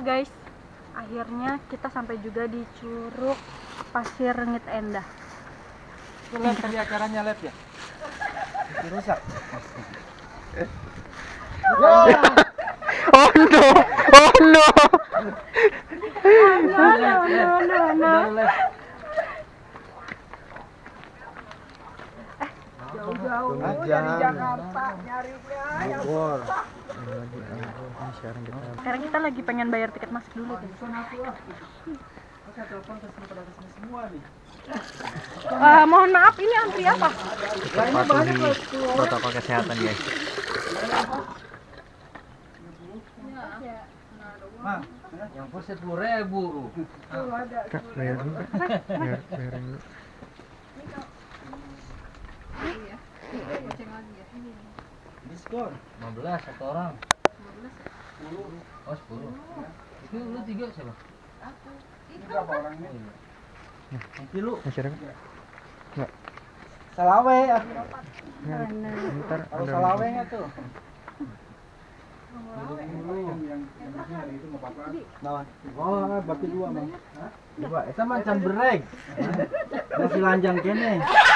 guys, akhirnya kita sampai juga di Curug Pasir Rengit Endah. Lihat tadi acaranya lihat ya. Rusak. Oh no, oh no. Jauh-jauh dari Jakarta nyarinya. Bogor. Sekarang kita lagi pengen bayar tiket masuk dulu guys. Mohon maaf, ini antri apa? Patuhi protokol kesehatan guys. Mak, yang pos 10.000. Kak, bayar dulu Kak. Bayarin dulu. Diskon 15 satu orang. 10. Oh 10. Itu lu 3 siapa? Aku. Itu berapa orang ini? Nanti lu. Masyarakat. Enggak. Salawe. Ntar Kalau ada. salawenya tuh. Oh, bagi dua Bang. Dua, eta mancan bereg. Masih lanjang kene.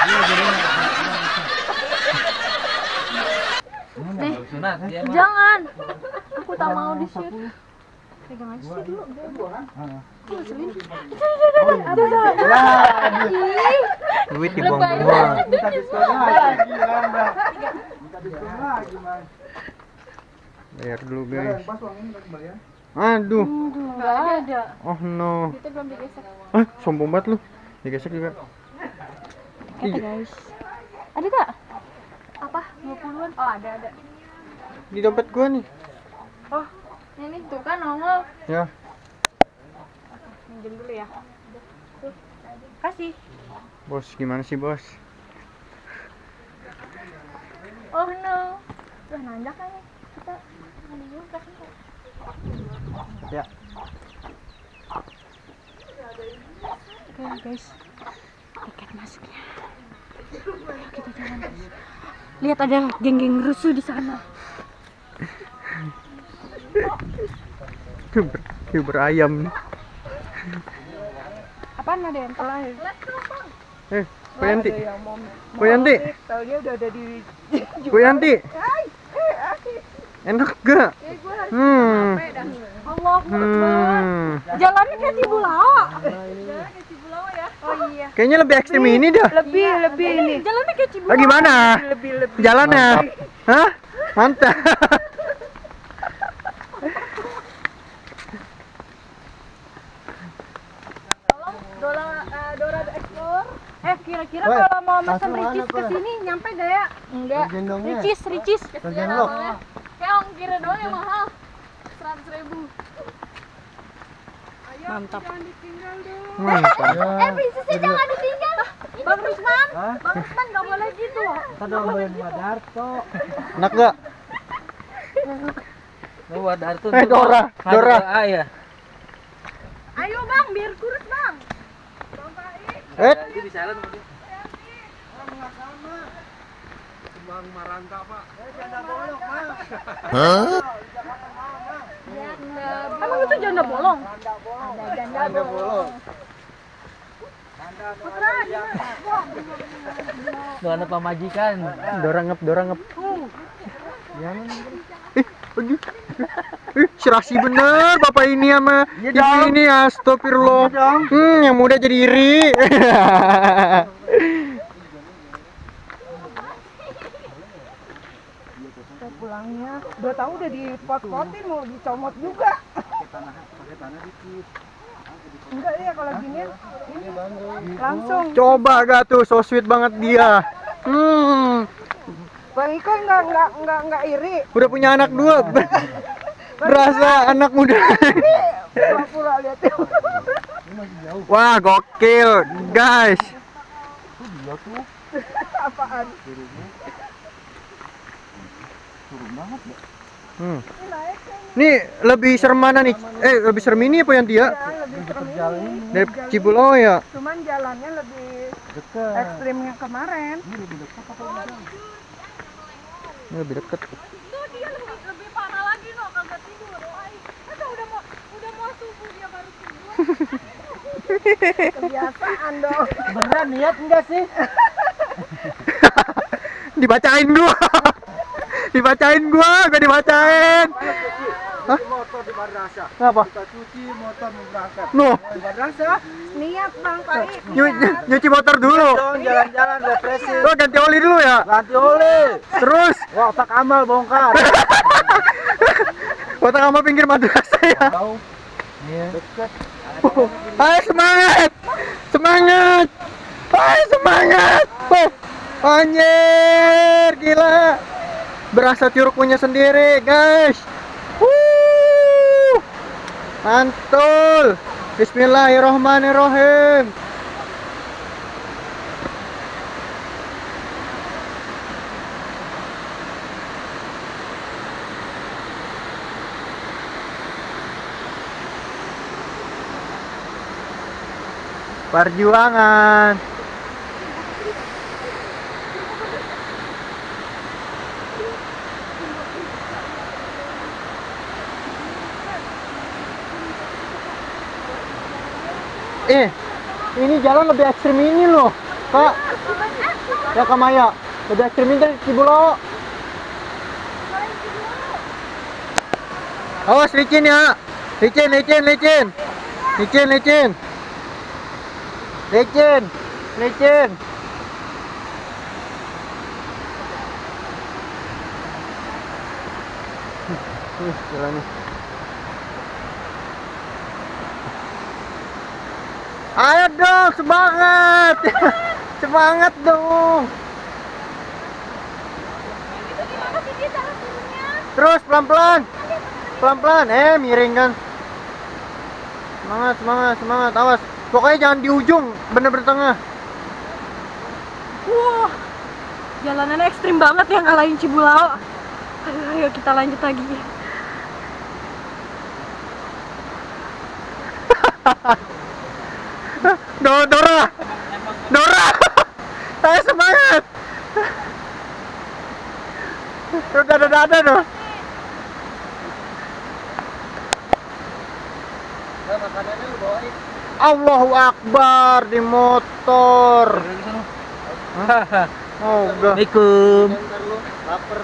Nih, jangan. Aku tak mau di sini. Pegang aja sih dulu. Duit dibuang-buang. Minta diskon lagi, Anda. Minta diskon lagi, Mas. Bayar dulu guys. Pas uang ini kembali ya. Aduh. Enggak ada. Oh no. Itu belum digesek. Sombong banget lu. Digesek juga. Kata guys. Ada gak? Apa? 20-an? Oh ada. Di dompet gua nih. Oh, ini tuh kan nongol. Ya. Minjem dulu ya. Tuh. Kasih. Bos, gimana sih bos? Oh no. Udah nanjak kayaknya. Kita mandi dulu kasih. Ya. Oke guys. Tiket masuknya. Ayo kita jalan guys. Lihat ada geng-geng rusuh di sana. Kiber ayam nih. Apaan ada yang telah? Ko Yanti. Ko Yanti. Tahu dia udah ada di Ko Yanti. Enak gak? Allah Akbar. Jalannya kayak Cibulawa. Jalannya kayak Cibulawa ya. Oh iya. Kayaknya lebih ekstrim ini dah. Lebih ini. Jalannya kayak Cibulawa. Gimana? Lebih. Jalannya? Hah? Mantap. Dora the Explorer. Kira-kira kalau mau mesen Ricis ke sini nyampe gak ya? Enggak. Ricis. Kayak ongkirnya doang yang mahal. 100.000. Mantap. Jangan ditinggal dong. Mantap. Prinsesnya jangan ditinggal. Bang Rusman. Bang Rusman gak boleh gitu. Kita doain Wadarto. Enak gak? Wadarto. Dora. Ya. Ayo bang, biar kurus bang. Di jalan mungkin. Bang Maranta, Pak. Janda bolong, Mas. Hah? Emang itu janda bolong? Ada janda bolong. Doa pamajikan. Dora ngep. Aduh. Serasi bener bapak ini sama ibu ini, astagfirullah. Yang muda jadi iri. Pulangnya udah tahu udah dipot-potin mau dicomot juga. Pakai tanah dikit. Enggak ya kalau gini langsung. Coba gak tuh, so sweet banget dia. Bang Iko enggak iri. Udah punya anak 2. Berasa anak muda. Pura-pura lihat. Wah, gokil, guys. Apaan? Turun banget ya. Nih lebih serem mana nih? Lebih serem ini apa yang dia? Lebih serem ini. Dari Cibulawa ya? Cuman jalannya lebih Dekat. ekstrim yang kemarin. Ini lebih dekat apa lebih jauh? Ini lebih deket. Itu dia lebih parah lagi no, kagak tidur. Udah mau Kebiasaan dong. Beneran niat enggak sih? Dibacain gua. Dibacain gua dibacain. Hah? Motor di madrasah. Ngapa? Kita cuci motor mau berangkat. Nuh, Di madrasah. Niat Bang Pai. nyuci motor dulu. Dong jalan-jalan refreshing. Lo ganti oli dulu ya. Ganti oli. Terus Wah, otak amal bongkar. otak sama pinggir madrasah ya. Tahu? Iya. Deket. Ayo semangat. Semangat. Ayo semangat. Anjir, gila. Berasa curug punya sendiri, guys. Mantul. Bismillahirrahmanirrahim. Perjuangan. Ini jalan lebih ekstrim ini loh, Kak. Ya Kak Maya, lebih ekstrim ini dari Cibulo. Awas licin ya. Licin. Licin. Jalannya. Ayo dong, semangat. Semangat dong. Itu gimana sih dia cara turunnya? Terus pelan-pelan. Pelan-pelan. Miring kan. Semangat. Awas. Pokoknya jangan di ujung, bener-bener tengah. Wah, jalanannya ekstrim banget ya, ngalahin Cibulau. Ayo kita lanjut lagi. Dora. Ayo semangat. Udah ada tuh. Makanannya lu bawain. Allahu Akbar di motor. Oh, enggak. Assalamualaikum. Ntar lu lapar.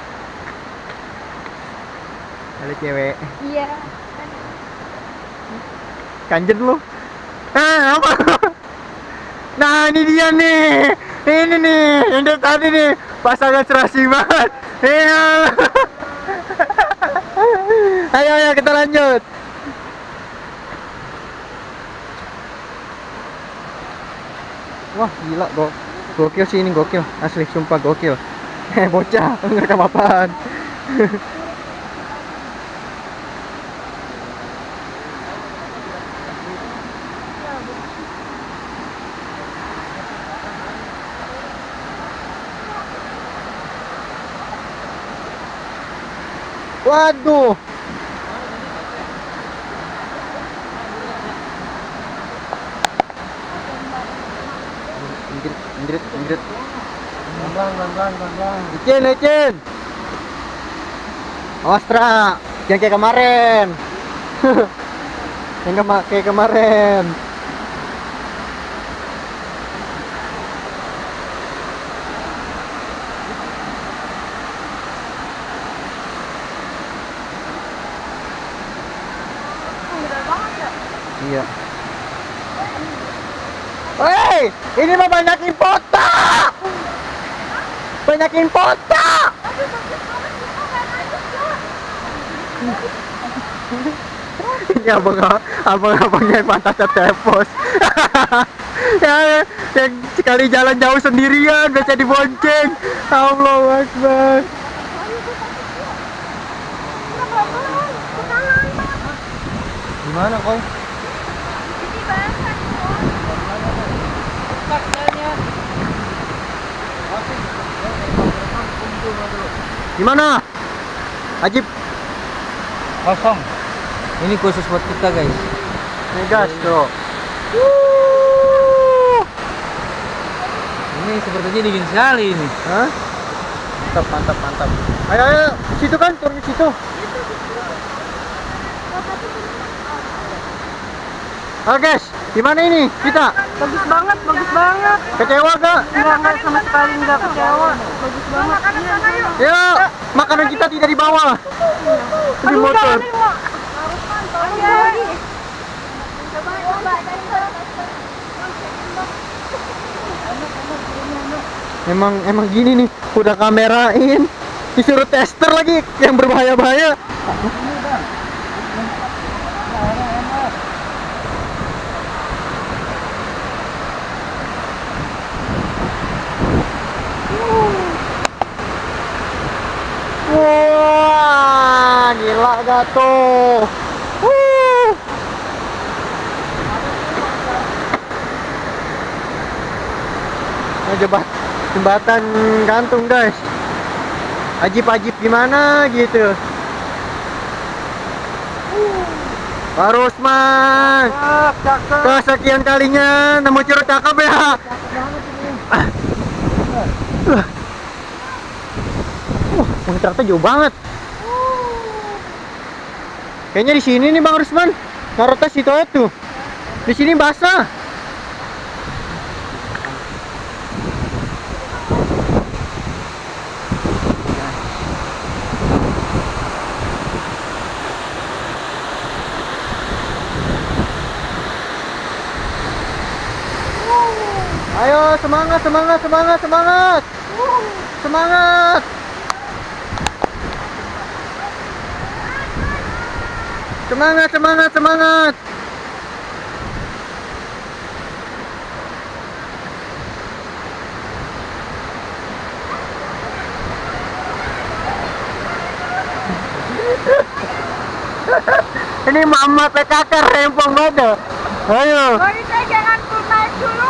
Ada cewek. Iya. Kanjen lu. Apa? Nah, ini dia nih. Ini nih, yang dari tadi nih. Pasangan serasi banget. Iya. Ayo kita lanjut. Wah, gila gokil sih ini, gokil. Asli sumpah gokil. Bocah, ngerekam apaan? Waduh. Indrit. Pelan-pelan. Licin. Ostra, yang kayak kemarin. Yang kayak kemarin. Iya. Hei, ini mah banyakin foto. Ini abang-abangnya yang pantasnya tepos. yang sekali jalan jauh sendirian, biasa dibonceng. Allahu Akbar. Gimana koi? Gimana? Ajib. Kosong. Ini khusus buat kita, guys. Gas, bro. Ini sepertinya dingin sekali ini. Hah? Mantap. Ayo, situ kan, turun ke situ. Oke guys, gimana ini kita? Bagus banget, bagus banget. Kecewa gak? Enggak sama sekali enggak kecewa. Bagus banget. Yuk, makanan kita tidak dibawa. Di motor. Emang gini nih, udah kamerain, disuruh tester lagi yang berbahaya-bahaya. Wah, gila gak tuh? Nah, jembatan gantung guys. Ajib-ajib gimana gitu. Pak Rusman, kesekian kalinya nemu curug cakep ya. Ternyata jauh banget. Kayaknya di sini nih Bang Rusman. Naruh tas itu aja tuh. Di sini basah. Ayo semangat, semangat, semangat, semangat. Semangat. Semangat, semangat, semangat. Ini mama PKK rempong banget. Ayo. Saya jangan naik dulu.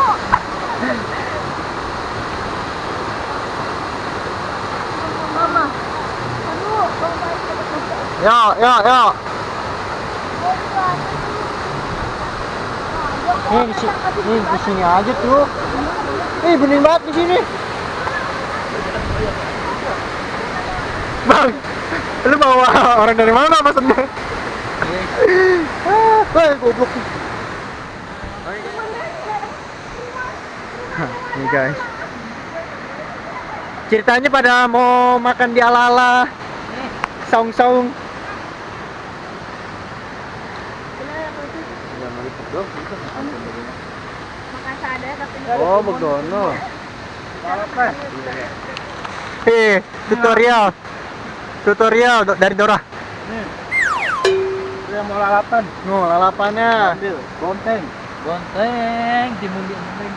Mama. Aduh, Yuk, yuk, yuk. Di sini aja tuh. Bening banget di sini. Bang, lu bawa orang dari mana pesennya? Wah, goblok. Nih guys. Ceritanya pada mau makan di ala-ala saung-saung. Oh, begono. Tutorial dari Dora. Dia mau lalapan. No, lalapannya. Ambil bonteng. Bonteng dimundi-mundi.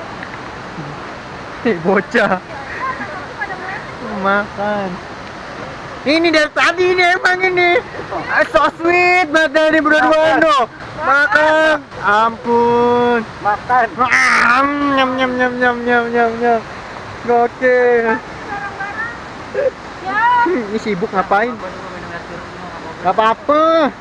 Bocah. Makan. Ini dari tadi ini emang ini. So sweet banget dari berdua no. Makan. Ampun. Makan. Nyam nyam nyam nyam nyam nyam nyam. Gokil. Ini sibuk ngapain? Gak apa-apa.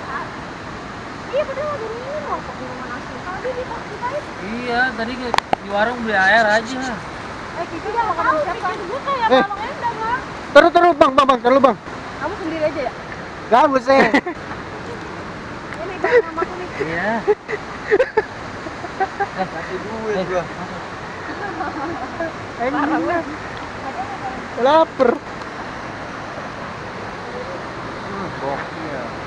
Iya, tadi di warung beli air aja. Kita udah makan siapa? Gue kayak Bang Endang lah. Terus bang, bang. Kamu sendiri aja ya? Gabus Ini kan namaku nih. Iya. Kasih duit gua. Lapar. Gokil.